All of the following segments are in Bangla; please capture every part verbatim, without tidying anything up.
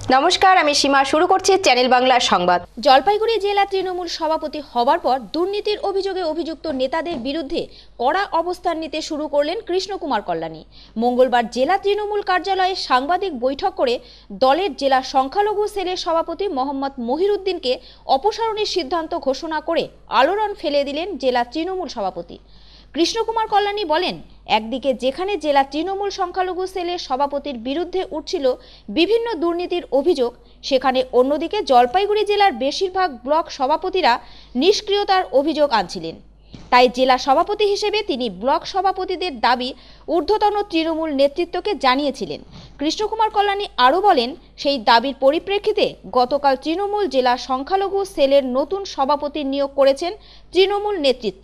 নমস্কার, আমি সীমা। শুরু করছি চ্যানেল বাংলা সংবাদ। জলপাইগুড়ি জেলা তৃণমূল সভাপতি হবার পর দুর্নীতির অভিযোগে অভিযুক্ত নেতাদের বিরুদ্ধে কড়া অবস্থান নিতে শুরু করলেন কৃষ্ণকুমার কল্যাণী। মঙ্গলবার জেলা তৃণমূল কার্যালয়ে সাংবাদিক বৈঠক করে দলের জেলা সংখ্যালঘু সেলের সভাপতি মোহাম্মদ মহিরুদ্দিনকে অপসারণের সিদ্ধান্ত ঘোষণা করে আলোড়ন ফেলে দিলেন জেলা তৃণমূল সভাপতি। কৃষ্ণকুমার কল্যাণী বলেন, একদিকে যেখানে জেলা তৃণমূল সংখ্যালঘু সেলের সভাপতির বিরুদ্ধে উঠছিল বিভিন্ন দুর্নীতির অভিযোগ, সেখানে অন্যদিকে জলপাইগুড়ি জেলার বেশিরভাগ ব্লক সভাপতিরা নিষ্ক্রিয়তার অভিযোগ আনছিলেন। তাই জেলা সভাপতি হিসেবে তিনি ব্লক সভাপতিদের দাবি ঊর্ধ্বতন তৃণমূল নেতৃত্বকে জানিয়েছিলেন। কৃষ্ণকুমার কল্যাণী আরও বলেন, সেই দাবির পরিপ্রেক্ষিতে গতকাল তৃণমূল জেলা সংখ্যালঘু সেলের নতুন সভাপতি নিয়োগ করেছেন তৃণমূল নেতৃত্ব।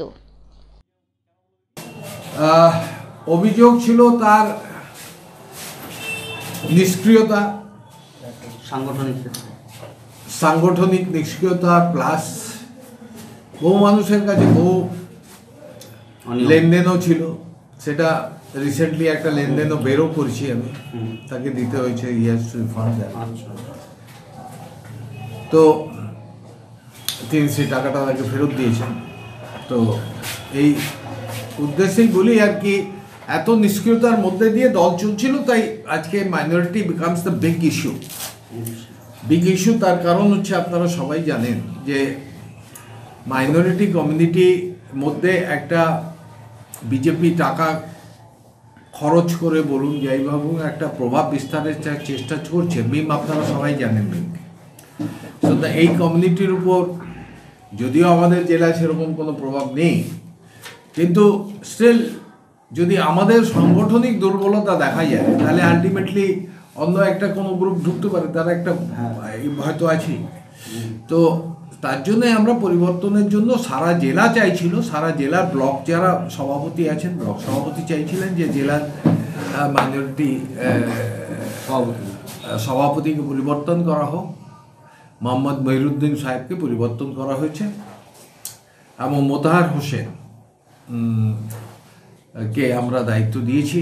অভিযোগ ছিল তার নিষ্ক্রিয়তা, সাংগঠনিক সাংগঠনিক নিষ্ক্রিয়তা, প্লাস বহু মানুষের কাছে বহু লেনদেনও ছিল। সেটা রিসেন্টলি একটা লেনদেনও বেরো করেছি আমি, তাকে দিতে হয়েছে ইয়াস টু রিফান্ড। তো তিনি সেই টাকাটা তাকে ফেরত দিয়েছেন। তো এই উদ্দেশ্যেই বলি আর কি, এত নিষ্ক্রিয়তার মধ্যে দিয়ে দল চলছিল, তাই আজকে minority becomes the big issue. Big issue তার কারণ হচ্ছে, আপনারা সবাই জানেন যে মাইনরিটি কমিউনিটির মধ্যে একটা বিজেপি টাকা খরচ করে বলুন যাইভাবে একটা প্রভাব বিস্তারের চেষ্টা করছে। মিম আপনারা সবাই জানেন মিম। সো এই কমিউনিটির উপর যদিও আমাদের জেলায় সেরকম কোনো প্রভাব নেই, কিন্তু স্টিল যদি আমাদের সাংগঠনিক দুর্বলতা দেখা যায়, তাহলে আলটিমেটলি অন্য একটা কোনো গ্রুপ ঢুকতে পারে, তারা একটা হয়তো আছে। তো তার জন্যে আমরা পরিবর্তনের জন্য সারা জেলা চাইছিল, সারা জেলার ব্লক যারা সভাপতি আছেন, ব্লক সভাপতি চাইছিলেন যে জেলার মাইনরিটি সভাপতিকে পরিবর্তন করা হোক। মোহাম্মদ মহিরুদ্দিন সাহেবকে পরিবর্তন করা হয়েছে এবং মোতাহার হোসেন কে আমরা দায়িত্ব দিয়েছি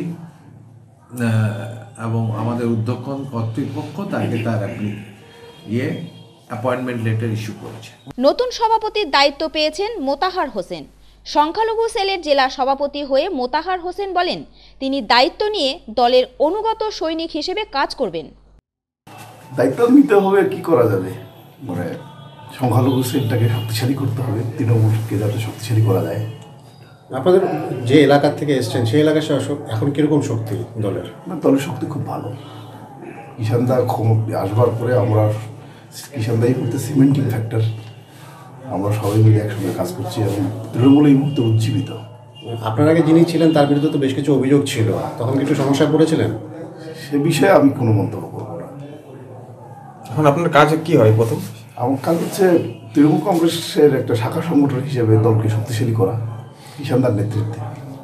এবং আমাদের উদ্যোগন কর্তৃপক্ষ তাকে তার ইয়ে অ্যাপয়েন্টমেন্ট লেটার ইস্যু করেছে। নতুন সভাপতির দায়িত্ব পেয়েছেন মোতাহার হোসেন। সংখ্যালঘু সেলের জেলা সভাপতি হয়ে মোতাহার হোসেন বলেন, তিনি দায়িত্ব নিয়ে দলের অনুগত সৈনিক হিসেবে কাজ করবেন। দায়িত্ব নিতে হবে, কি করা যাবে, মানে সংখ্যালঘু সেলটাকে শক্তিশালী করতে হবে, তৃণমূলকে যাতে শক্তিশালী করা যায়। আপনাদের যে এলাকা থেকে এসছেন সেই এলাকার এখন কিরকম শক্তি দলের? না, দলের শক্তি খুব ভালো। কিষানদা আসবার পরে আমরা কিষানদা এই মুহূর্তে সিমেন্টিং ফ্যাক্টর, আমরা সবাই মিলে একসঙ্গে কাজ করছি এবং তৃণমূল এই মুহূর্তে উজ্জীবিত। আপনার আগে যিনি ছিলেন তার বিরুদ্ধে তো বেশ কিছু অভিযোগ ছিল, তখন কিছু সমস্যায় পড়েছিলেন? সে বিষয়ে আমি কোনো মন্তব্য করব না। এখন আপনার কাজ কি হয়? প্রথম আমার কাজ হচ্ছে তৃণমূল কংগ্রেসের একটা শাখা সংগঠন হিসেবে দলকে শক্তিশালী করা কিষানদার নেতৃত্বে।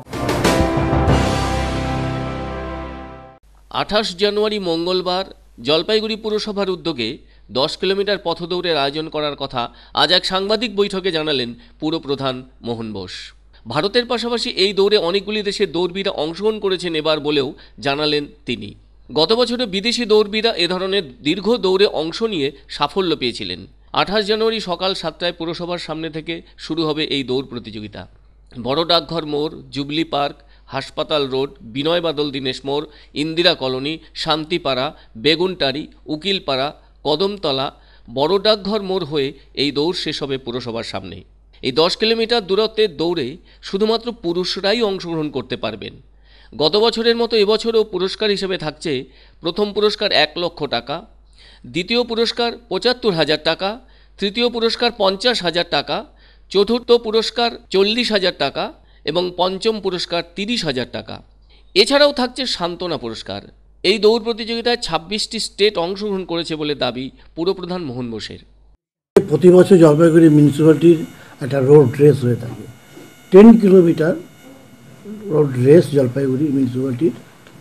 আঠাশ জানুয়ারি মঙ্গলবার জলপাইগুড়ি পুরসভার উদ্যোগে দশ কিলোমিটার পথদৌড়ের আয়োজন করার কথা আজ এক সাংবাদিক বৈঠকে জানালেন পুরপ্রধান মোহন বোস। ভারতের পাশাপাশি এই দৌড়ে অনেকগুলি দেশের দৌড়বীরা অংশগ্রহণ করেছেন এবার বলেও জানালেন তিনি। গত বছরে বিদেশি দৌড়বীরা এ ধরনের দীর্ঘ দৌড়ে অংশ নিয়ে সাফল্য পেয়েছিলেন। আঠাশ জানুয়ারি সকাল সাতটায় পুরসভার সামনে থেকে শুরু হবে এই দৌড় প্রতিযোগিতা। বড় ডাকঘর মোড়, জুবলি পার্ক, হাসপাতাল রোড, বিনয় বাদল দীনেশ মোড়, ইন্দিরা কলোনি, শান্তিপাড়া, বেগুনটারি, উকিলপাড়া, কদমতলা, বড় ডাকঘর মোড় হয়ে এই দৌড় শেষ হবে পুরসভার সামনে। এই দশ কিলোমিটার দূরত্বের দৌড়ে শুধুমাত্র পুরুষরাই অংশগ্রহণ করতে পারবেন। গত বছরের মতো এবছরও পুরস্কার হিসেবে থাকছে প্রথম পুরস্কার এক লক্ষ টাকা, দ্বিতীয় পুরস্কার পঁচাত্তর হাজার টাকা, তৃতীয় পুরস্কার পঞ্চাশ হাজার টাকা, চতুর্থ পুরস্কার চল্লিশ হাজার টাকা এবং পঞ্চম পুরস্কার তিরিশ হাজার টাকা। এছাড়াও থাকছে সান্ত্বনা পুরস্কার। এই দৌড় প্রতিযোগিতায় ছাব্বিশটি স্টেট অংশগ্রহণ করেছে বলে দাবি পুরপ্রধান মোহন বোসের। প্রতি বছর জলপাইগুড়ি মিউনিসিপ্যালিটির একটা রোড রেস হয়ে থাকে, ten kilometre road race Jalpaiguri মিউনিসিপ্যালিটির।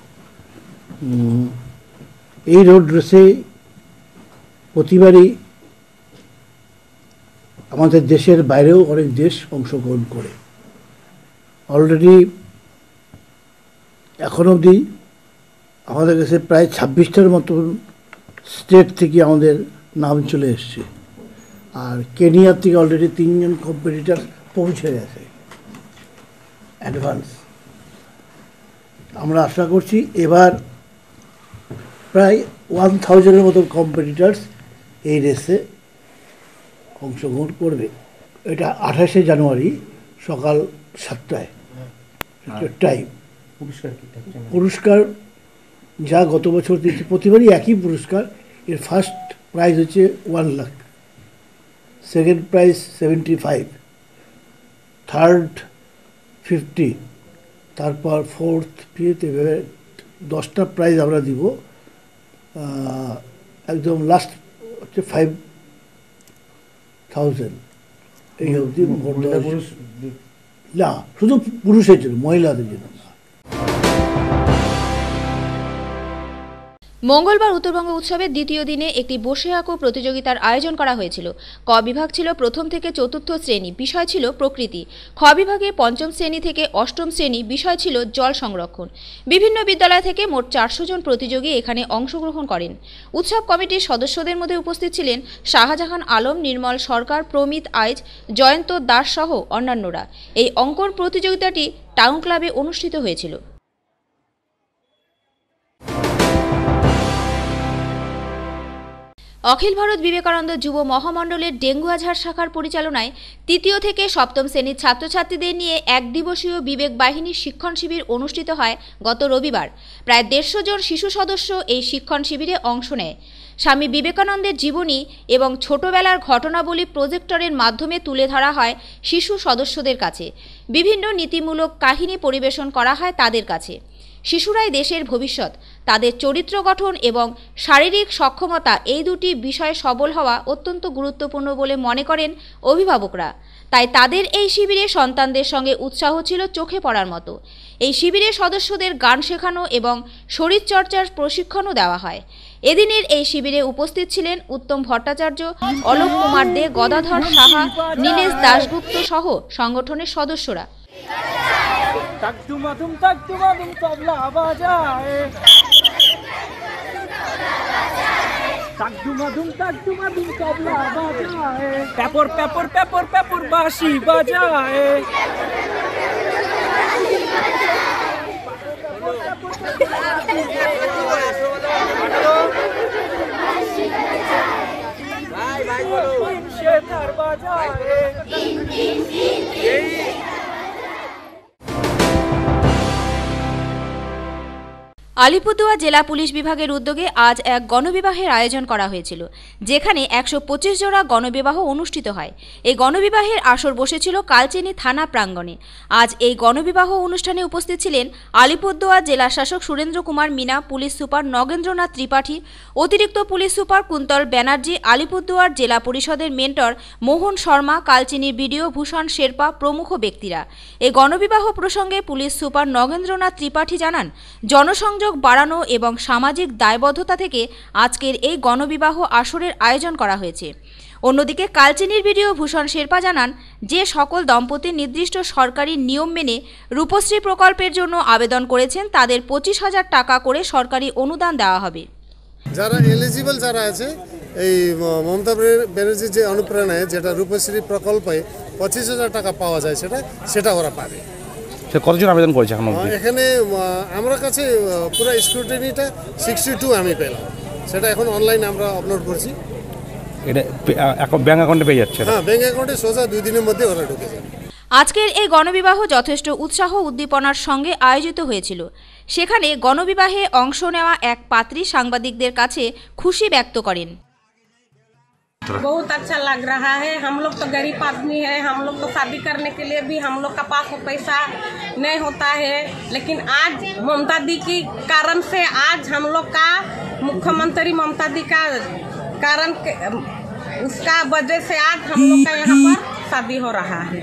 এই রোড রেসে প্রতিবারই আমাদের দেশের বাইরেও অনেক দেশ অংশগ্রহণ করে। অলরেডি এখন অবধি আমাদের কাছে প্রায় ছাব্বিশটার মতন স্টেট থেকে আমাদের নাম চলে এসছে, আর কেনিয়ার থেকে অলরেডি তিনজন কম্পিটিটার পৌঁছে গেছে অ্যাডভান্স। আমরা আশা করছি এবার প্রায় ওয়ান থাউজেন্ডের মতো কম্পিটিটার্স এই রেসে অংশগ্রহণ করবে। এটা আঠাশে জানুয়ারি সকাল সাতটায় টাইম। পুরস্কার যা গত বছর দিচ্ছে, প্রতিবারই একই পুরস্কার। এর ফার্স্ট প্রাইজ হচ্ছে one lakh, second prize seventy five, third fifty, তারপর ফোর্থ ফিফথ, এভাবে দশটা প্রাইজ আমরা দিব। একদম লাস্ট হচ্ছে ফাইভ থাউজেন্ড এই অবধি। না, শুধু পুরুষের জন্য, মহিলাদের জন্য। মঙ্গলবার উত্তরবঙ্গ উৎসবের দ্বিতীয় দিনে একটি বসে আঁকো প্রতিযোগিতার আয়োজন করা হয়েছিল। ক বিভাগ ছিল প্রথম থেকে চতুর্থ শ্রেণী, বিষয় ছিল প্রকৃতি। খ বিভাগে পঞ্চম শ্রেণী থেকে অষ্টম শ্রেণী, বিষয় ছিল জল সংরক্ষণ। বিভিন্ন বিদ্যালয় থেকে মোট চারশো জন প্রতিযোগী এখানে অংশগ্রহণ করেন। উৎসব কমিটির সদস্যদের মধ্যে উপস্থিত ছিলেন শাহজাহান আলম, নির্মল সরকার, প্রমিত আইচ, জয়ন্ত দাস সহ অন্যান্যরা। এই অঙ্কন প্রতিযোগিতাটি টাউন ক্লাবে অনুষ্ঠিত হয়েছিল। অখিল ভারত বিবেকানন্দ যুব মহামণ্ডলের ডেঙ্গু আজহার শাখার পরিচালনায় তৃতীয় থেকে সপ্তম শ্রেণীর ছাত্রছাত্রীদের নিয়ে এক দিবসীয় বিবেক বাহিনী শিক্ষণ শিবির অনুষ্ঠিত হয় গত রবিবার। প্রায় দেড়শো জন শিশু সদস্য এই শিক্ষণ শিবিরে অংশ নেয়। স্বামী বিবেকানন্দের জীবনী এবং ছোটবেলার ঘটনাবলী প্রজেক্টরের মাধ্যমে তুলে ধরা হয় শিশু সদস্যদের কাছে। বিভিন্ন নীতিমূলক কাহিনী পরিবেশন করা হয় তাদের কাছে। শিশুরাই দেশের ভবিষ্যৎ, তাদের চরিত্র গঠন এবং শারীরিক সক্ষমতা এই দুটি বিষয়ে সবল হওয়া অত্যন্ত গুরুত্বপূর্ণ বলে মনে করেন অভিভাবকরা। তাই তাদের এই শিবিরে সন্তানদের সঙ্গে উৎসাহ ছিল চোখে পড়ার মতো। এই শিবিরে সদস্যদের গান শেখানো এবং শরীরচর্চার প্রশিক্ষণও দেওয়া হয়। এদিনের এই শিবিরে উপস্থিত ছিলেন উত্তম ভট্টাচার্য, অলোক কুমার দে, গদাধর সাহা, নীলেশ দাশগুপ্ত সহ সংগঠনের সদস্যরা। তকদুমাদুম তকদুমাদুম তবলা বাজায়, তকদুমাদুম তকদুমাদুম তবলা বাজায়, পেপর পেপর পেপর পেপর বাঁশি বাজায়। ভাই ভাই বলো সে তার বাজায়। আলিপুরদুয়ার জেলা পুলিশ বিভাগের উদ্যোগে আজ এক গণবিবাহের আয়োজন করা হয়েছিল, যেখানে একশো পঁচিশ জোড়া গণবিবাহ অনুষ্ঠিত হয়। এই গণবিবাহের আসর বসেছিল কালচিনি থানা প্রাঙ্গণে। আজ এই গণবিবাহ অনুষ্ঠানে উপস্থিত ছিলেন আলিপুরদুয়ার জেলা শাসক সুরেন্দ্র কুমার মিনা, পুলিশ সুপার নগেন্দ্রনাথ ত্রিপাঠী, অতিরিক্ত পুলিশ সুপার কুন্তল ব্যানার্জি, আলিপুরদুয়ার জেলা পরিষদের মেন্টর মোহন শর্মা, কালচিনির বিডিও ভূষণ শেরপা প্রমুখ ব্যক্তিরা। এই গণবিবাহ প্রসঙ্গে পুলিশ সুপার নগেন্দ্রনাথ ত্রিপাঠী জানান, জনসংযোগ বাড়ানো এবং সামাজিক দায়বদ্ধতা থেকে আজকের এই গণবিবাহ আসরের আয়োজন করা হয়েছে। অন্যদিকে কালচিনির বিডিও ভূষণ শেরপা জানান, যে সকল দম্পতি নির্দিষ্ট সরকারি নিয়ম মেনে রূপশ্রী প্রকল্পের জন্য আবেদন করেছেন তাদের পঁচিশ হাজার টাকা করে সরকারি অনুদান দেওয়া হবে। যারা এলিজিবল যারা আছে, এই মমতা ব্যানার্জির যে অনুপ্রেরণায় যেটা রূপশ্রী প্রকল্পে পঁচিশ হাজার টাকা পাওয়া যায়, সেটা সেটা ওরা পাবে। সে কতজন আবেদন করেছে এখন অবধি? এখানে আমার কাছে পুরো স্ক্রুটিনিটা সিক্সটি টু আমি পেলাম, সেটা এখন অনলাইনে আমরা আপলোড করছি। এটা ব্যাঙ্ক অ্যাকাউন্টে পেয়ে যাচ্ছে? হ্যাঁ, ব্যাঙ্ক অ্যাকাউন্টে সোজা দুই দিনের মধ্যে ওরা ঢুকে যাবে। আজকের এই গণবিবাহ যথেষ্ট উৎসাহ উদ্দীপনার সঙ্গে আয়োজিত হয়েছিল। সেখানে গণবিবাহে অংশ নেওয়া এক পাত্রী সাংবাদিকদের কাছে খুশি ব্যক্ত করেন। बहुत अच्छा लग रहा है। हम लोग तो गरीब आदमी है, हम लोग तो शादी करने के लिए भी हम लोग का पास पैसा नहीं होता है, लेकिन आज ममता दी की कारण से आज हम लोग का मुख्यमंत्री ममता दी का कारण उसका वजह से आज हम लोग का यहाँ पर शादी हो रहा है।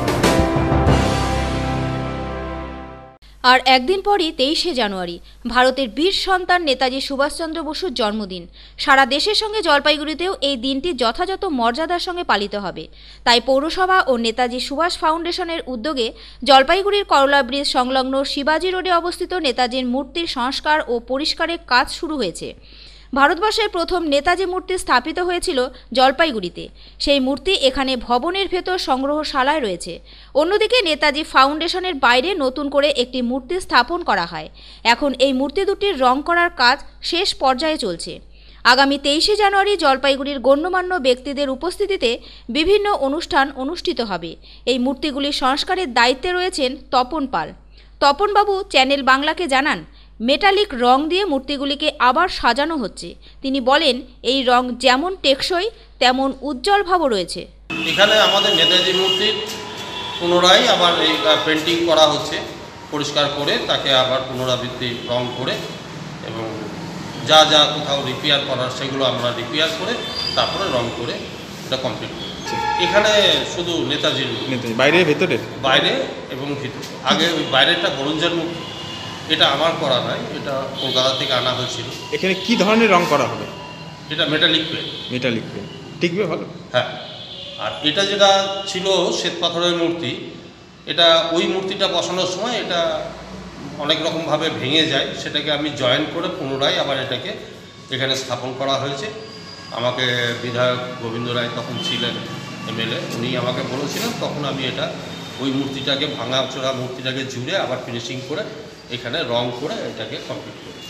আর একদিন পরই তেইশে জানুয়ারি ভারতের বীর সন্তান নেতাজি সুভাষচন্দ্র বসুর জন্মদিন। সারা দেশের সঙ্গে জলপাইগুড়িতেও এই দিনটি যথাযথ মর্যাদার সঙ্গে পালিত হবে। তাই পৌরসভা ও নেতাজি সুভাষ ফাউন্ডেশনের উদ্যোগে জলপাইগুড়ির করলা ব্রিজ সংলগ্ন শিবাজি রোডে অবস্থিত নেতাজির মূর্তির সংস্কার ও পরিষ্কারের কাজ শুরু হয়েছে। ভারতবর্ষের প্রথম নেতাজি মূর্তি স্থাপিত হয়েছিল জলপাইগুড়িতে। সেই মূর্তি এখানে ভবনের ভেতর সংগ্রহশালায় রয়েছে। অন্যদিকে নেতাজি ফাউন্ডেশনের বাইরে নতুন করে একটি মূর্তি স্থাপন করা হয়। এখন এই মূর্তি দুটির রং করার কাজ শেষ পর্যায়ে চলছে। আগামী তেইশে জানুয়ারি জলপাইগুড়ির গণ্যমান্য ব্যক্তিদের উপস্থিতিতে বিভিন্ন অনুষ্ঠান অনুষ্ঠিত হবে। এই মূর্তিগুলির সংস্কারের দায়িত্বে রয়েছেন তপন পাল। তপনবাবু চ্যানেল বাংলাকে জানান, মেটালিক রং দিয়ে মূর্তিগুলিকে আবার সাজানো হচ্ছে। তিনি বলেন, এই রং যেমন টেকসই তেমন উজ্জ্বল ভাবও রয়েছে। এখানে আমাদের নেতাজি মূর্তির পুনরায় আবার এই পেন্টিং করা হচ্ছে, পরিষ্কার করে তাকে আবার পুনরাবৃত্তি রং করে এবং যা যা কোথাও রিপেয়ার করার সেগুলো আমরা রিপেয়ার করে তারপরে রং করে এটা কমপ্লিট করছি। এখানে শুধু নেতাজির বাইরে ভেতরে বাইরে এবং ভিতরে। আগে ওই বাইরেটা বরঞ্জের মূর্তি, এটা আমার করা নয়, এটা কলকাতা থেকে আনা হয়েছিল। এখানে কি ধরনের রং করা হবে? এটা মেটালিক পেন্ট। মেটালিক পেন্ট টিকবে ভালো? হ্যাঁ। আর এটা যেটা ছিল শ্বেত পাথরের মূর্তি, এটা ওই মূর্তিটা বসানোর সময় এটা অনেক রকমভাবে ভেঙে যায়, সেটাকে আমি জয়েন করে পুনরায় আবার এটাকে এখানে স্থাপন করা হয়েছে। আমাকে বিধায়ক গোবিন্দ রায় তখন ছিলেন এমএলএ, উনি আমাকে বলেছিলেন, তখন আমি এটা ওই মূর্তিটাকে ভাঙা চোরা মূর্তিটাকে জুড়ে আবার ফিনিশিং করে এখানে রং করে এটাকে কমপ্লিট করেছি।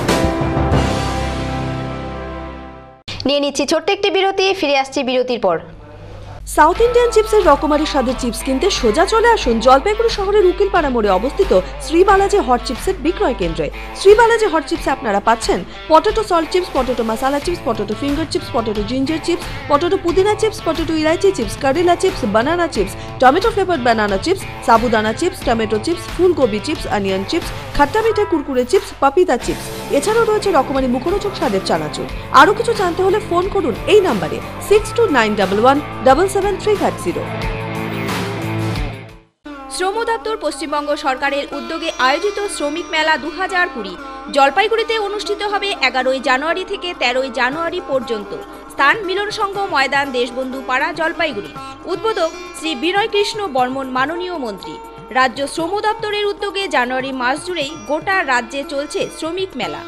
নিয়ে নিচ্ছি ছোট্ট একটি বিরতি, ফিরে আসছি বিরতির পর। সাউথ ইন্ডিয়ান চিপসের রকমারি স্বাদের চিপস কিনতে সোজা চলে আসুন জলপাইগুড়ি শহরের উকিলপাড়া মোড়ে অবস্থিত শ্রী বালাজি হট চিপসের বিক্রয় কেন্দ্রে। শ্রী বালাজি হট চিপসে আপনারা পাচ্ছেন potato salt chips, potato masala chips, potato finger chips, potato ginger chips, potato pudina chips, potato elaichi chips, karela chips, banana chips, tomato flavoured banana chips, sabudana chips, tomato chips, ফুলকপি chips, onion chips, khatta meetha Kurkure chips, পাপিতা chips. এছাড়াও রয়েছে রকমারি মুখরোচক স্বাদের চানাচুর। আরও কিছু জানতে হলে ফোন করুন এই নাম্বারে six two nine double one double seven three five zero. শ্রম দপ্তর পশ্চিমবঙ্গ সরকারের উদ্যোগে আয়োজিত শ্রমিক মেলা দু হাজার কুড়ি জলপাইগুড়িতে অনুষ্ঠিত হবে এগারোই জানুয়ারি থেকে তেরোই জানুয়ারি পর্যন্ত। স্থান মিলন সংঘ ময়দান, দেশবন্ধু পাড়া, জলপাইগুড়ি। উদ্বোধক শ্রী বিনয় কৃষ্ণ বর্মন, মাননীয় মন্ত্রী। রাজ্য শ্রম দপ্তরের উদ্যোগে জানুয়ারি মাস জুড়েই গোটা রাজ্যে চলছে শ্রমিক মেলা।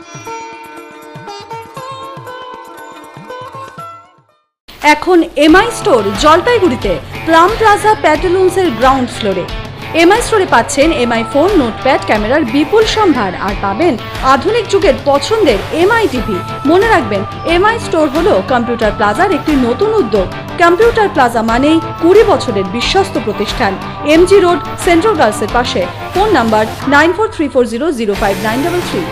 এখন এমআই স্টোর জলপাইগুড়িতে প্লাম প্লাজা প্যাটেলুন্সের গ্রাউন্ড ফ্লোরে। এমআই স্টোরে পাচ্ছেন এমআই ফোন, নোটপ্যাড, ক্যামেরার বিপুল সম্ভার, আর পাবেন আধুনিক যুগের পছন্দের এমআই টিভি। মনে রাখবেন, এমআই স্টোর হলো কম্পিউটার প্লাজার একটি নতুন উদ্যোগ। কম্পিউটার প্লাজা মানেই কুড়ি বছরের বিশ্বস্ত প্রতিষ্ঠান। এমজি রোড, সেন্ট্রাল গার্লসের পাশে। Phone number nine four three four zero zero five nine double three.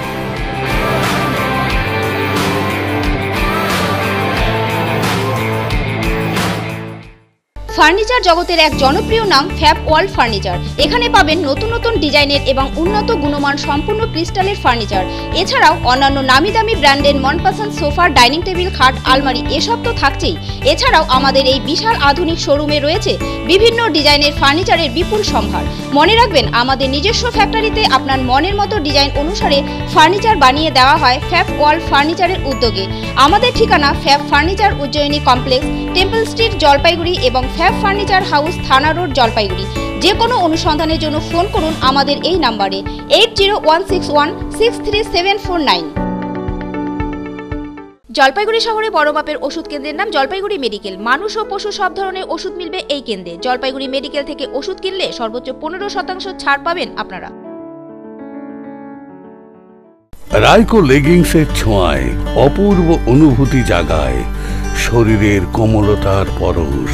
Furniture জগতের এক জনপ্রিয় নাম ফ্যাব ওয়ার্ল্ড ফার্নিচার। এখানে পাবেন নতুন নতুন ডিজাইনের এবং উন্নত গুণমান সম্পূর্ণ ক্রিস্টালের ফার্নিচার। এছাড়াও অন্যান্য নামি দামি ব্র্যান্ডের মনপসন্দ সোফা, ডাইনিং টেবিল, খাট, আলমারি এসব তো থাকছেই। এছাড়াও আমাদের এই বিশাল আধুনিক শোরুমে রয়েছে বিভিন্ন ডিজাইনের ফার্নিচারের বিপুল সম্ভার। মনে রাখবেন, আমাদের নিজস্ব ফ্যাক্টরিতে আপনার মনের মতো ডিজাইন অনুসারে ফার্নিচার বানিয়ে দেওয়া হয় ফ্যাব ওয়ার্ল্ড ফার্নিচারের উদ্যোগে। আমাদের ঠিকানা Fab furniture Ujjayini complex, temple street, Jalpaiguri এবং ফ্যাব ফার্নিচার হাউস, থানা রোড, জলপাইগুড়ি। যে কোনো অনুসন্ধানের জন্য ফোন করুন আমাদের এই নাম্বারে eight zero one six one six three seven four nine. Jalpaiguri শহরে বড় মাপের ওষুধ কেন্দ্রের নাম জলপাইগুড়ি মেডিকেল। মানুষ ও পশু সব ধরনের ওষুধ মিলবে এই কেন্দ্রে। জলপাইগুড়ি মেডিকেল থেকে ওষুধ কিনলে সর্বোচ্চ পনেরো শতাংশ ছাড় পাবেন আপনারা। রাইকো লেগিংসের ছোঁয়ায় অপূর্ব অনুভূতি জাগায় শরীরের কোমলতার পরশ।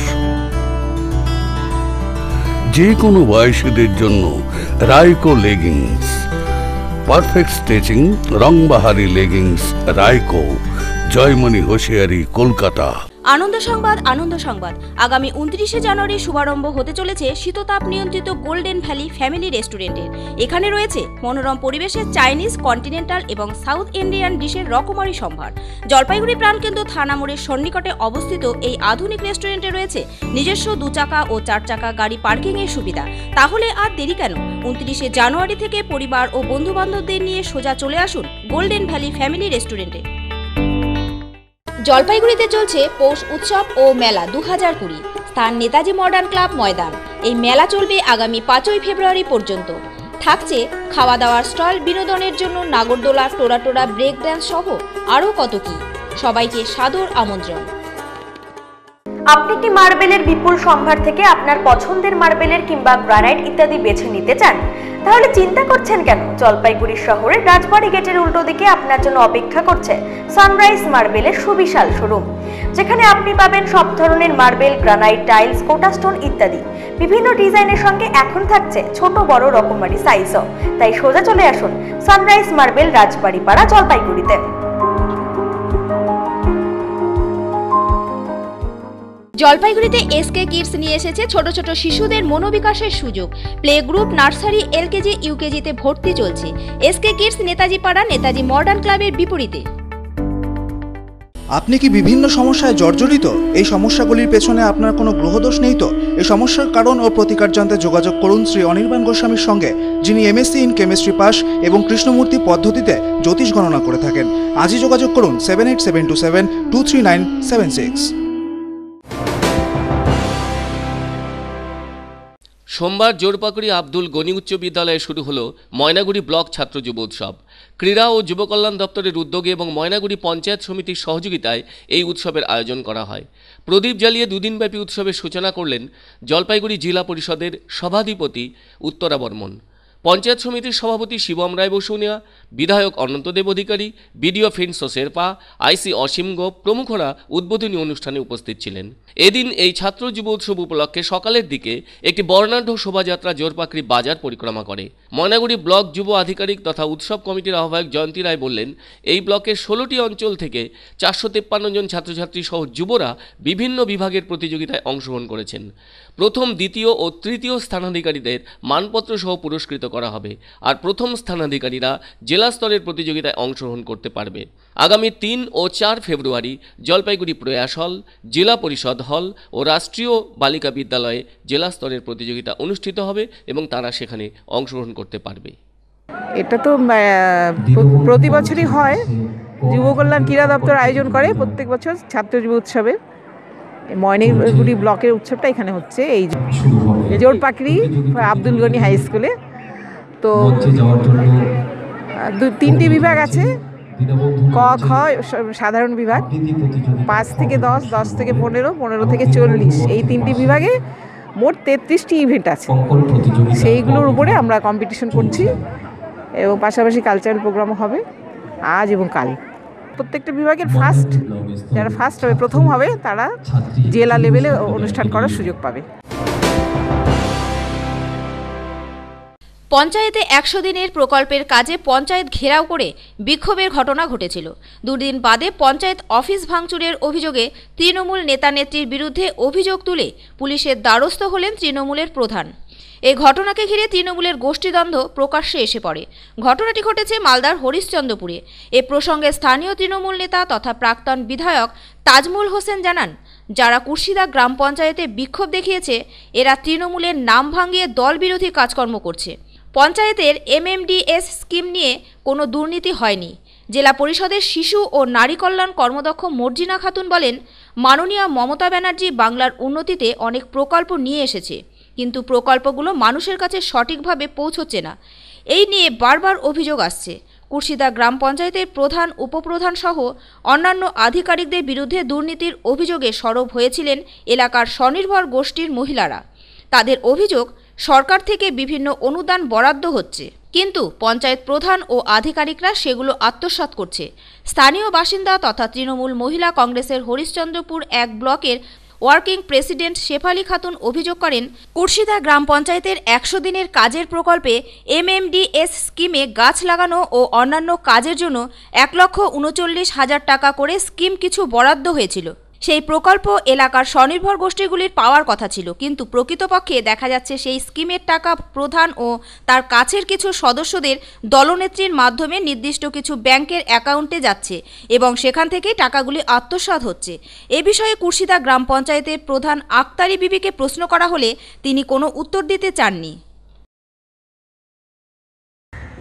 যে কোনো বয়সীদের জন্য রাইকো লেগিংস, পারফেক্ট স্টিচিং, রংবাহারি লেগিংস, রাইকো, জয়মণি হোশিয়ারি, কলকাতা। আনন্দ সংবাদ, আনন্দ সংবাদ। আগামী উনত্রিশে জানুয়ারি শুভারম্ভ হতে চলেছে শীততাপ নিয়ন্ত্রিত গোল্ডেন ভ্যালি ফ্যামিলি রেস্টুরেন্টের। এখানে রয়েছে মনোরম পরিবেশে চাইনিজ, কন্টিনেন্টাল এবং সাউথ ইন্ডিয়ান ডিশের রকমারি সম্ভার। জলপাইগুড়ি প্রাণকেন্দ্র থানা মোড়ের সন্নিকটে অবস্থিত এই আধুনিক রেস্টুরেন্টে রয়েছে নিজস্ব দু চাকা ও চার চাকা গাড়ি পার্কিং এর সুবিধা। তাহলে আর দেরি কেন? উনত্রিশে জানুয়ারি থেকে পরিবার ও বন্ধু বান্ধবদের নিয়ে সোজা চলে আসুন গোল্ডেন ভ্যালি ফ্যামিলি রেস্টুরেন্টে। জলপাইগুড়িতে চলছে পৌষ উৎসব ও মেলা দু হাজার কুড়ি। স্থান নেতাজি মডার্ন ক্লাব ময়দান। এই মেলা চলবে আগামী পাঁচই ফেব্রুয়ারি পর্যন্ত। থাকছে খাওয়া দাওয়ার স্টল, বিনোদনের জন্য নাগরদোলা, টোরা টোরা, ব্রেক ড্যান্স সহ আরও কত কি। সবাইকে সাদর আমন্ত্রণ। আপনি কি মার্বেলের বিপুল সম্ভার থেকে আপনার পছন্দের মার্বেলের কিংবা গ্রানাইট ইত্যাদি বেছে নিতে চান? তাহলে চিন্তা করছেন কেন? জলপাইগুড়ি শহরের রাজবাড়ি গেটের উল্টো দিকে আপনার জন্য অপেক্ষা করছে সানরাইজ মার্বেলের সুবিশাল শোরুম, যেখানে আপনি পাবেন সব ধরনের marble, granite, tiles, Kota stone ইত্যাদি। বিভিন্ন ডিজাইনের সঙ্গে এখন থাকছে ছোট বড় রকমারি সাইজও। তাই সোজা চলে আসুন সানরাইজ মার্বেল, রাজবাড়ি পাড়া, জলপাইগুড়িতে। জলপাইগুড়িতে এসকে কিডস নিয়ে এসেছে ছোট ছোট শিশুদের মনোবিকাশের সুযোগ। প্লে গ্রুপ, নার্সারি, এলকেজি, ইউকেজিতে ভর্তি চলছে। এসকে কিডস নেতাজি পাড়া, নেতাজি মডার্ন ক্লাবের বিপরীতে। আপনি কি বিভিন্ন সমস্যায় জর্জরিত? এই সমস্যাগুলির পেছনে আপনার কোনো গ্রহদোষ নেই তো? এই সমস্যার কারণ ও প্রতিকার জানতে যোগাযোগ করুন শ্রী অনির্বাণ গোস্বামীর সঙ্গে, যিনি এমএসসি ইন কেমিস্ট্রি পাস এবং কৃষ্ণমূর্তি পদ্ধতিতে জ্যোতিষ গণনা করে থাকেন। আজই যোগাযোগ করুন seven eight seven two seven two three nine seven six. সোমবার জোরপাকুড়ি আব্দুল গনি উচ্চ বিদ্যালয়ে শুরু হলো ময়নাগুড়ি ব্লক ছাত্র যুব উৎসব। ক্রীড়া ও যুব কল্যাণ দপ্তরের উদ্যোগে এবং ময়নাগুড়ি পঞ্চায়েত সমিতির সহযোগিতায় এই উৎসবের আয়োজন করা হয়। প্রদীপ জ্বালিয়ে দুদিনব্যাপী উৎসবের সূচনা করলেন জলপাইগুড়ি জেলা পরিষদের সভাধিপতি উত্তরা বর্মন। পঞ্চায়েত সমিতির সভাপতি শিবম রায় বসুনিয়া, বিধায়ক অনন্তদেব অধিকারী, বিডিও ফিনসো শেরপা, আইসি অসীম গোপ প্রমুখরা উদ্বোধনী অনুষ্ঠানে উপস্থিত ছিলেন। এদিন এই ছাত্র যুব উৎসব উপলক্ষে সকালের দিকে একটি বর্ণাঢ্য শোভাযাত্রা জোরপাকড়ি বাজার পরিক্রমা করে। ময়নাগুড়ি ব্লক যুব আধিকারিক তথা উৎসব কমিটির আহ্বায়ক জয়ন্তী রায় বললেন, এই ব্লকের ষোলোটি অঞ্চল থেকে চারশো তেপ্পান্ন জন ছাত্রছাত্রী সহ যুবরা বিভিন্ন বিভাগের প্রতিযোগিতায় অংশগ্রহণ করেছেন। প্রথম, দ্বিতীয় ও তৃতীয় স্থানাধিকারীদের মানপত্র সহ পুরস্কৃত করা হবে, আর প্রথম স্থানাধিকারীরা জেলা স্তরের প্রতিযোগিতায় অংশগ্রহণ করতে পারবে। আগামী তিন ও চার ফেব্রুয়ারি জলপাইগুড়ি প্রয়াস হল, জেলা পরিষদ হল ও রাষ্ট্রীয় বালিকা বিদ্যালয়ে জেলা স্তরের প্রতিযোগিতা অনুষ্ঠিত হবে এবং তারা সেখানে অংশগ্রহণ করতে পারবে। এটা তো প্রতি বছরই হয়, যুব কল্যাণ ক্রীড়া দপ্তর আয়োজন করে প্রত্যেক বছর ছাত্র যুব উৎসবে। ময়নাগুড়ি ব্লকের উৎসবটা এখানে হচ্ছে এই জোরপাকড়ি আব্দুল গনি হাই স্কুলে। তো দু তিনটি বিভাগ আছে, ক খ সাধারণ বিভাগ, পাঁচ থেকে দশ, দশ থেকে পনেরো, পনেরো থেকে চল্লিশ, এই তিনটি বিভাগে মোট তেত্রিশটি ইভেন্ট আছে। সেইগুলোর উপরে আমরা কম্পিটিশন করছি এবং পাশাপাশি কালচারাল প্রোগ্রামও হবে আজ এবং কাল। প্রত্যেকটা বিভাগের ফার্স্ট, যারা ফার্স্ট হবে, প্রথম হবে, তারা জেলা লেভেলে অনুষ্ঠান করার সুযোগ পাবে। পঞ্চায়েতে একশো দিনের প্রকল্পের কাজে পঞ্চায়েত ঘেরাও করে বিক্ষোভের ঘটনা ঘটেছিল। দুদিন বাদে পঞ্চায়েত অফিস ভাঙচুরের অভিযোগে তৃণমূল নেতানেত্রীর বিরুদ্ধে অভিযোগ তুলে পুলিশের দ্বারস্থ হলেন তৃণমূলের প্রধান। এই ঘটনাকে ঘিরে তৃণমূলের গোষ্ঠীদ্বন্দ্ব প্রকাশ্যে এসে পড়ে। ঘটনাটি ঘটেছে মালদার হরিশ্চন্দ্রপুরে। এ প্রসঙ্গে স্থানীয় তৃণমূল নেতা তথা প্রাক্তন বিধায়ক তাজমুল হোসেন জানান, যারা কুর্শিদা গ্রাম পঞ্চায়েতে বিক্ষোভ দেখিয়েছে, এরা তৃণমূলের নাম ভাঙিয়ে দল বিরোধী কাজকর্ম করছে। পঞ্চায়েতের এমএমডিএস স্কিম নিয়ে কোনো দুর্নীতি হয়নি। জেলা পরিষদের শিশু ও নারী কল্যাণ কর্মদক্ষ মর্জিনা খাতুন বলেন, মাননীয়া মমতা ব্যানার্জি বাংলার উন্নতিতে অনেক প্রকল্প নিয়ে এসেছে, কিন্তু প্রকল্পগুলো মানুষের কাছে সঠিকভাবে পৌঁছচ্ছে না। এই নিয়ে বারবার অভিযোগ আসছে। কুর্শিদা গ্রাম পঞ্চায়েতের প্রধান, উপপ্রধান সহ অন্যান্য আধিকারিকদের বিরুদ্ধে দুর্নীতির অভিযোগে সরব হয়েছিলেন এলাকার স্বনির্ভর গোষ্ঠীর মহিলারা। তাদের অভিযোগ, সরকার থেকে বিভিন্ন অনুদান বরাদ্দ হচ্ছে, কিন্তু পঞ্চায়েত প্রধান ও আধিকারিকরা সেগুলো আত্মসাৎ করছে। স্থানীয় বাসিন্দা তথা তৃণমূল মহিলা কংগ্রেসের হরিশ্চন্দ্রপুর এক ব্লকের ওয়ার্কিং প্রেসিডেন্ট শেফালি খাতুন অভিযোগ করেন, কুর্শিদা গ্রাম পঞ্চায়েতের একশো দিনের কাজের প্রকল্পে এমএমডিএস স্কিমে গাছ লাগানো ও অন্যান্য কাজের জন্য এক লক্ষ উনচল্লিশ হাজার টাকা করে স্কিম কিছু বরাদ্দ হয়েছিল। সেই প্রকল্প এলাকার স্বনির্ভর গোষ্ঠীগুলির পাওয়ার কথা ছিল, কিন্তু প্রকৃতপক্ষে দেখা যাচ্ছে সেই স্কিমের টাকা প্রধান ও তার কাছের কিছু সদস্যদের দলনেত্রীর মাধ্যমে নির্দিষ্ট কিছু ব্যাংকের অ্যাকাউন্টে যাচ্ছে এবং সেখান থেকে টাকাগুলি আত্মসাৎ হচ্ছে। এ বিষয়ে কুর্শিদা গ্রাম পঞ্চায়েতের প্রধান আক্তারি বিবিকে প্রশ্ন করা হলে তিনি কোনো উত্তর দিতে চাননি।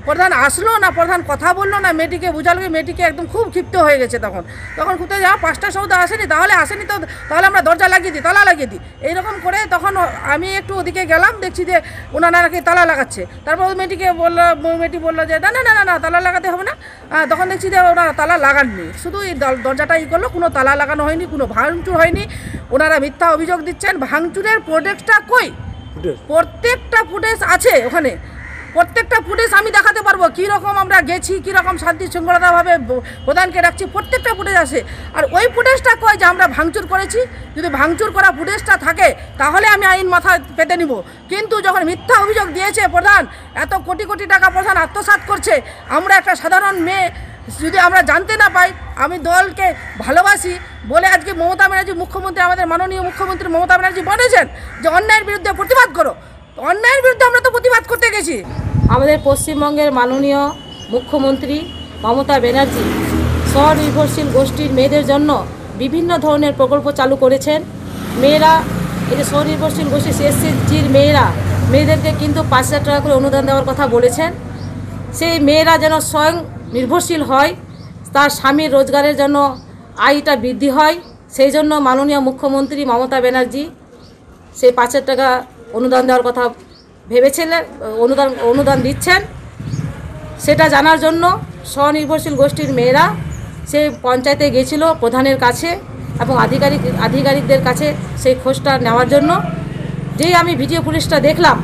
প্রধান আসলো না, প্রধান কথা বললো না, মেয়েটিকে বুঝালো, মেয়েটিকে একদম খুব ক্ষিপ্ত হয়ে গেছে। তখন তখন খুঁজতে যাওয়া পাঁচটা সৌদা আসেনি, তাহলে আসেনি তো তাহলে আমরা দরজা লাগিয়ে দিই, তালা লাগিয়ে দিই, এইরকম করে তখন আমি একটু ওদিকে গেলাম, দেখছি যে ওনারা নাকি তালা লাগাচ্ছে। তারপর ওই মেয়েটিকে বললো, মেয়েটি বললো যে না না না না তালা লাগাতে হবে না। তখন দেখছি যে ওনারা তালা লাগাননি, শুধু এই দরজাটা ই করলো, কোনো তালা লাগানো হয়নি, কোনো ভাঙচুর হয়নি। ওনারা মিথ্যা অভিযোগ দিচ্ছেন। ভাঙচুরের প্রোডাক্টটা কই? প্রত্যেকটা ফুটেজ আছে ওখানে, প্রত্যেকটা ফুটেজ আমি দেখাতে পারবো কীরকম আমরা গেছি, কীরকম শান্তি শৃঙ্খলাভাবে প্রধানকে রাখছি, প্রত্যেকটা ফুটেজ আছে। আর ওই ফুটেজটা কয় যে আমরা ভাঙচুর করেছি? যদি ভাঙচুর করা ফুটেজটা থাকে তাহলে আমি আইন মাথায় পেতে নিব। কিন্তু যখন মিথ্যা অভিযোগ দিয়েছে প্রধান, এত কোটি কোটি টাকা প্রধান আত্মসাৎ করছে, আমরা একটা সাধারণ মেয়ে যদি আমরা জানতে না পাই, আমি দলকে ভালোবাসি বলে আজকে মমতা ব্যানার্জি মুখ্যমন্ত্রী, আমাদের মাননীয় মুখ্যমন্ত্রী মমতা ব্যানার্জি বলেছেন যে অন্যায়ের বিরুদ্ধে প্রতিবাদ করো। অন্যায়ের বিরুদ্ধে আমরা তো প্রতিবাদ করতে গেছি। আমাদের পশ্চিমবঙ্গের মাননীয় মুখ্যমন্ত্রী মমতা ব্যানার্জি স্বনির্ভরশীল গোষ্ঠীর মেয়েদের জন্য বিভিন্ন ধরনের প্রকল্প চালু করেছেন। মেয়েরা এই যে স্বনির্ভরশীল গোষ্ঠী এসএসজির মেয়েরা, মেয়েদেরকে কিন্তু পাঁচ হাজার টাকা করে অনুদান দেওয়ার কথা বলেছেন। সেই মেয়েরা যেন স্বয়ং নির্ভরশীল হয়, তার স্বামীর রোজগারের জন্য আয়টা বৃদ্ধি হয়, সেই জন্য মাননীয় মুখ্যমন্ত্রী মমতা ব্যানার্জি সেই পাঁচ হাজার টাকা অনুদান দেওয়ার কথা ভেবেছিলেন, অনুদান অনুদান দিচ্ছেন। সেটা জানার জন্য স্বনির্ভরশীল গোষ্ঠীর মেয়েরা সে পঞ্চায়েতে গিয়েছিল প্রধানের কাছে এবং আধিকারিক আধিকারিকদের কাছে সেই খোঁজটা নেওয়ার জন্য। যেই আমি ভিডিও ফুটেজটা দেখলাম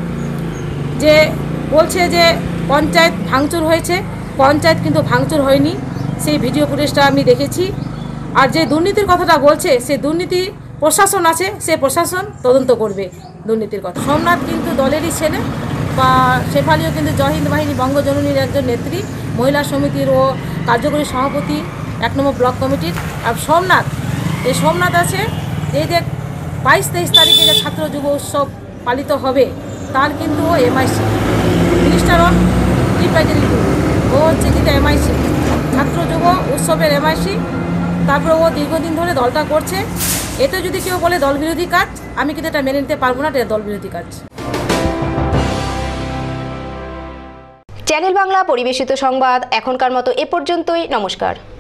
যে বলছে যে পঞ্চায়েত ভাঙচুর হয়েছে, পঞ্চায়েত কিন্তু ভাঙচুর হয়নি, সেই ভিডিও ফুটেজটা আমি দেখেছি। আর যে দুর্নীতির কথাটা বলছে, সেই দুর্নীতি প্রশাসন আছে, সে প্রশাসন তদন্ত করবে দুর্নীতির কথা। সোমনাথ কিন্তু দলেরই ছেলে, বা শেফালিও কিন্তু জয়হিন্দ বাহিনী বঙ্গজননীর একজন নেত্রী, মহিলা সমিতির ও কার্যকরী সভাপতি এক নম্বর ব্লক কমিটির। আর সোমনাথ, এই সোমনাথ আছে এই যে বাইশ তেইশ তারিখে যে ছাত্র যুব উৎসব পালিত হবে, তার কিন্তু ও এমআইসি মিনিস্টার অন রিপ্রেজেন্টেটিভ, ও হচ্ছে কিন্তু এমআইসি ছাত্র যুব উৎসবের এমআইসি। তারপরে ও দীর্ঘদিন ধরে দলটা করছে। এতে যদি কেউ বলে দল বিরোধী কাজ, আমি কিন্তু এটা মেনে নিতে পারবো না, এটা দল বিরোধী কাজ। চ্যানেল বাংলা পরিবেশিত সংবাদ এখনকার মতো এ পর্যন্তই। নমস্কার।